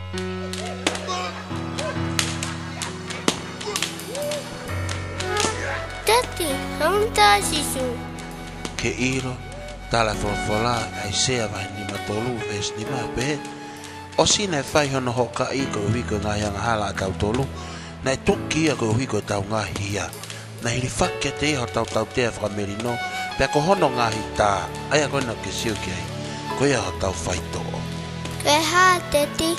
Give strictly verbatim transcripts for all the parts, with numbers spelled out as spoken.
Tati, hamta Sisu. Ke iro, tala fofola ai sea vai ni matolu ves ni ma be. O sina fai hono hoka i ko wiko ngā yanga hala tau tolu. Na tuki a ko wiko tau ngā hia. Na hiri whakia te iho tau tau te whamerino. Pea ko hono ngā hi tā. Ai a koina ke siu ki ai. Ko ia ho tau whai toa. Ke hā, Tati.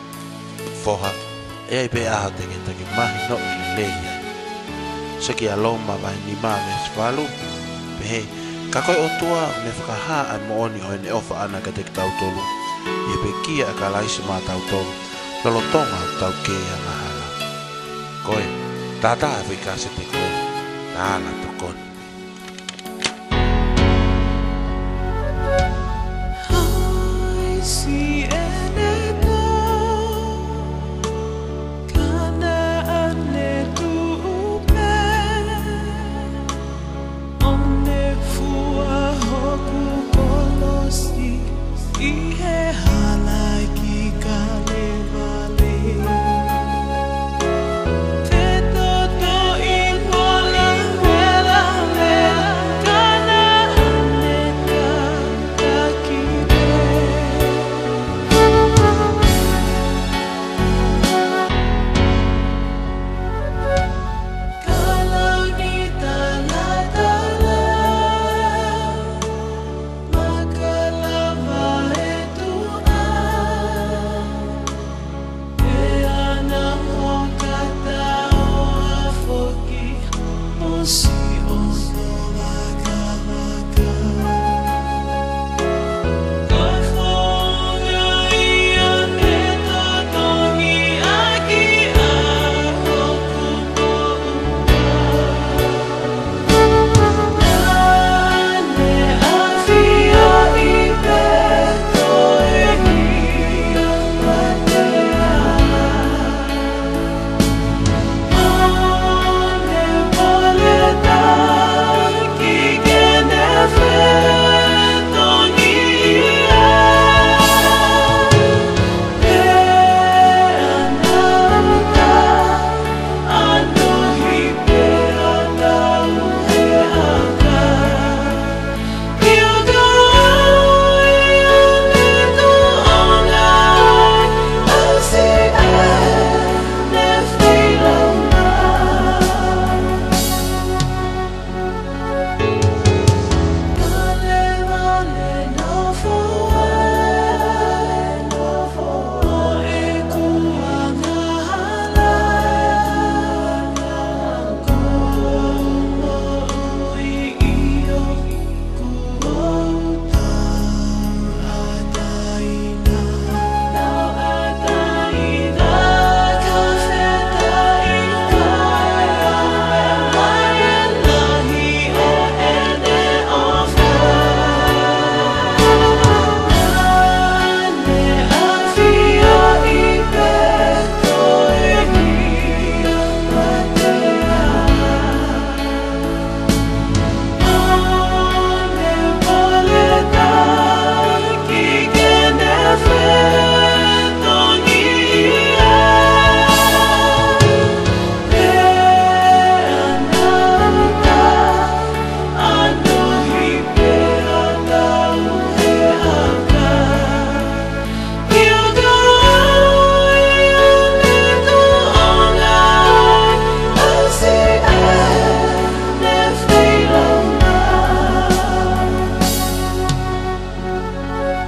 Foha, e ai pe aho te ke taki mahi no i leia. So ki a loma vai ni maa me spalu. Pe he, ka koe o tua me whakaha ai mo oni hoi ne ofa ana ka te ki tau tolu. Ie pe kia a ka laisi maa tau tolu. Lolo tonga tau ke a ngahala. Koe, tata e wikase te koe. Tāla tokoni.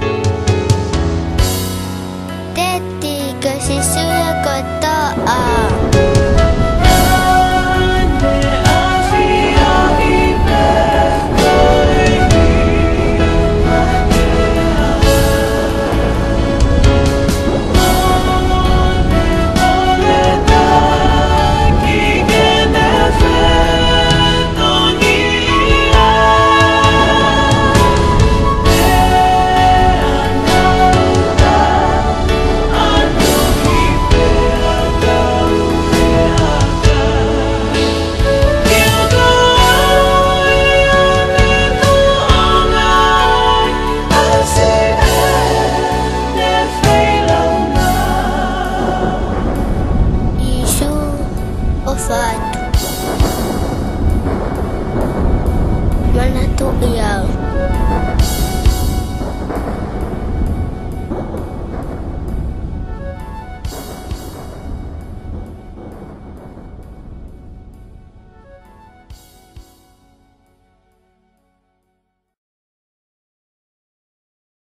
Sisu ya kota.